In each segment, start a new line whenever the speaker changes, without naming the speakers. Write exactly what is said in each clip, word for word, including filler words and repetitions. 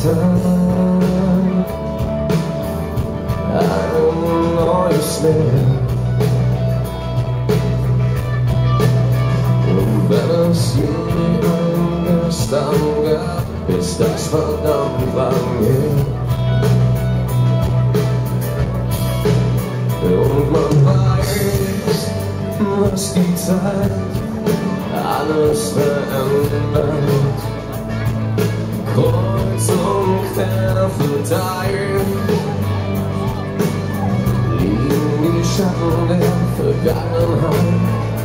Tag, ein neues Leben. Und wenn es je ein Gestern gab, ist das verdammt lang her. Und man weiß, was die Zeit alles verändert. Kreuz und quer verteilt liegen die Schatten der Vergangenheit.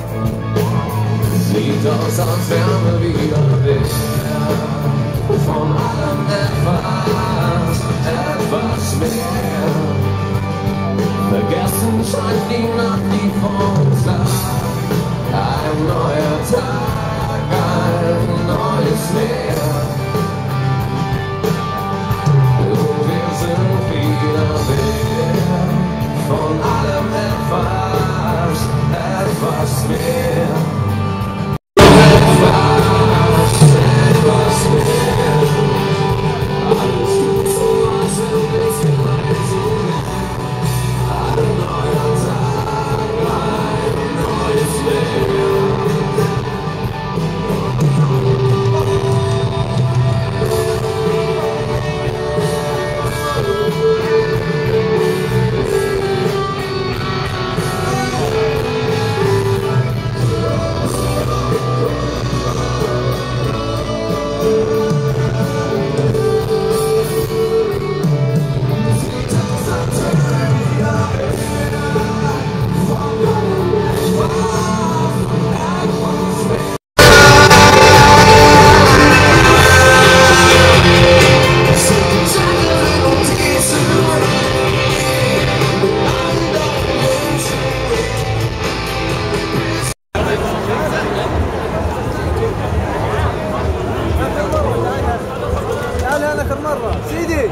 Sieht aus, als wären wir wieder weg. Von allem etwas, etwas mehr. Vergessen scheint die Nacht, die vor uns lag. Ein neuer Tag, ein neues Meer. Und wir sind wieder weg. Von allem etwas, etwas mehr.
آخر مرة سيدي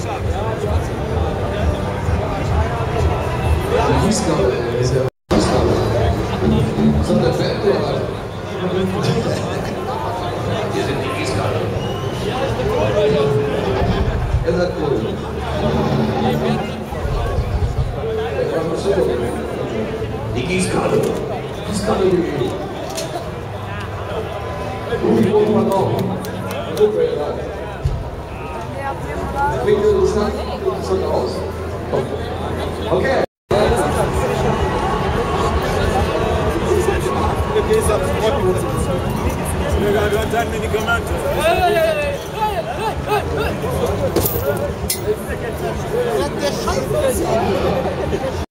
Die Gießkanne. Gießkanne gegeben. Und die Boden man auch. Bringt ihr das dann? So aus. Okay.
der Scheiße.